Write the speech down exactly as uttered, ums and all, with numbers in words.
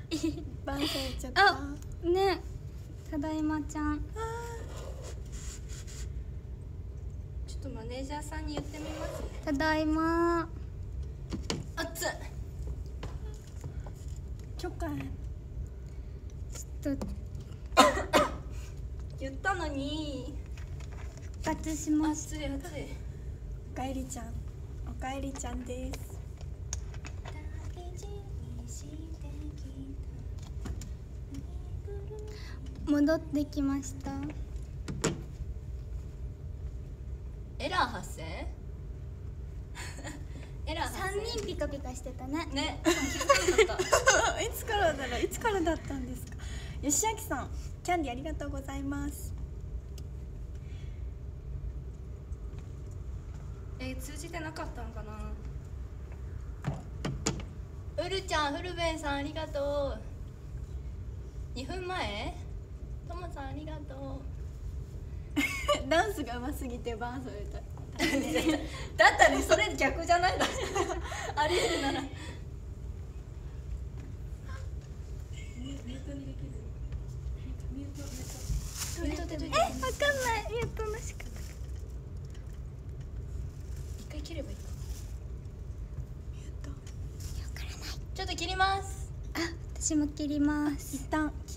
バンされちゃった。 あ、ね、ただいまちゃん。 ちょっとマネージャーさんに言ってみますね。 ただいま。 熱っ。 許可。 ちょっと言ったのに。 復活します。 熱い熱い。 おかえりちゃん。おかえりちゃんです。 戻ってきました。 エラー発生？エラー発三生？ 人ピカピカしてたね。 ね、気づかなかった。 いつからだろう、いつからだったんですか。吉明さん、キャンディーありがとうございます。 えー、通じてなかったのかな。うるちゃん、フルベンさんありがとう。にふんまえ？ともさんありがとう。 ダンスが上手すぎてバンされた。 だったらそれ逆じゃないだろ。ありえるなら。 え、わかんない。ミュートの仕方。 一回切ればいいか。 ミュート。 わからない。 ちょっと切ります。 あ、私も切ります。 一旦